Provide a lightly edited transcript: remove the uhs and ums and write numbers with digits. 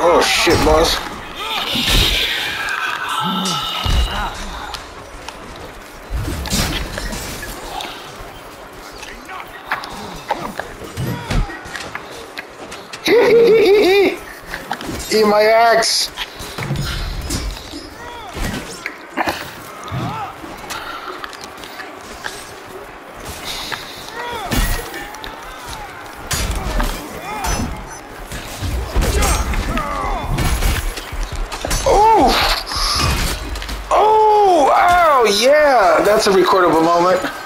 Oh shit, boss. Eat my axe. Oh, ow, yeah, that's a recordable moment.